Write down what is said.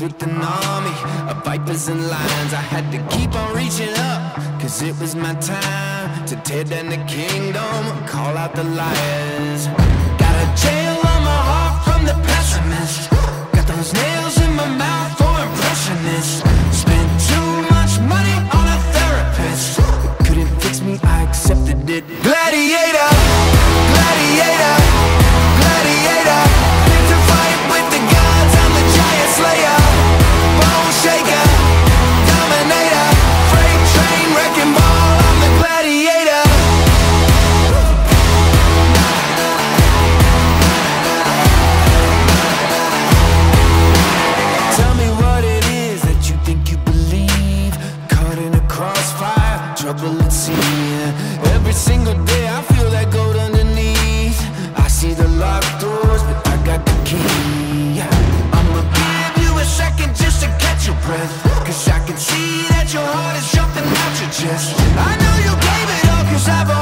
with an army of vipers and lions. I had to keep on reaching up, cause it was my time to tear down the kingdom, call out the liars. Got a jail on my heart from the pessimist, got those nails in my mouth for impressionists. Spent too much money on a therapist, it couldn't fix me, I accepted it. Gladiator, gladiator, gladiator, fit to fight with the gods, I'm the giant slayer, bone shaker, dominator, freight train, wrecking ball, I'm the gladiator. Tell me what it is that you think you believe, caught in a crossfire, trouble at sea. Every single day I feel that gold underneath. I see the locked doors, but I got the key. I'ma give you a second just to catch your breath, cause I can see that your heart is jumping out your chest. I know you gave it all, cause I've